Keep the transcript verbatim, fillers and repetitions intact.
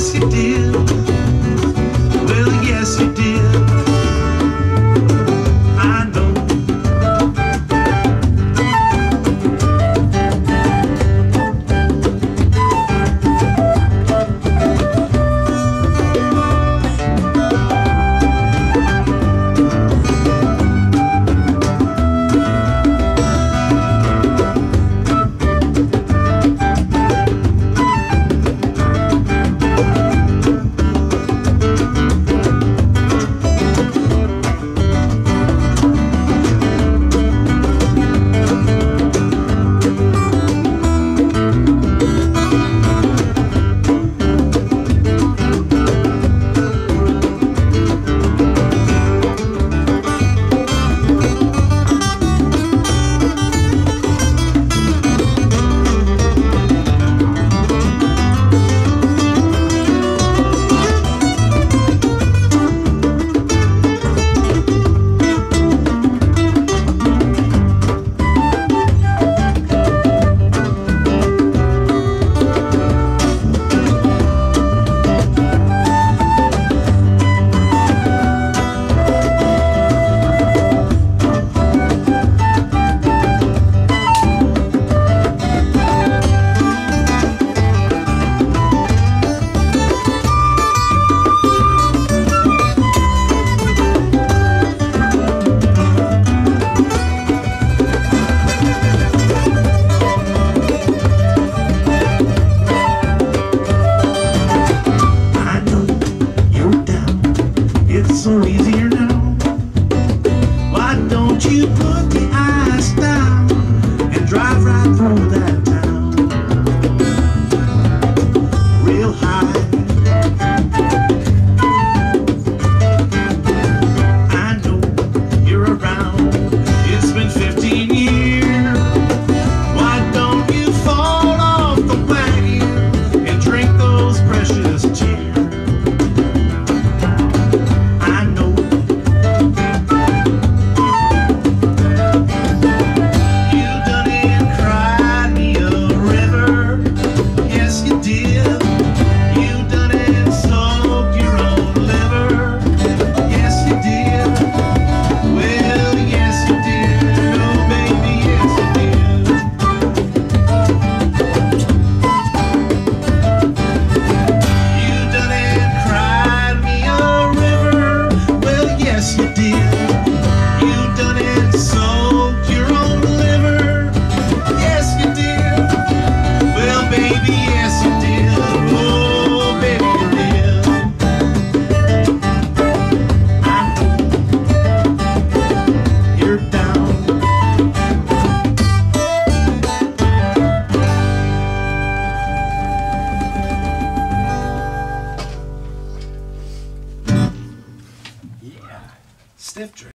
yes you did. Well, yes you did. I know. So easier now. Why don't you put the ice down and drive right through that town? Real high. I know you're around. It's been fifteen years. Why don't you fall off the wagon and drink those precious tears? Stiff drink.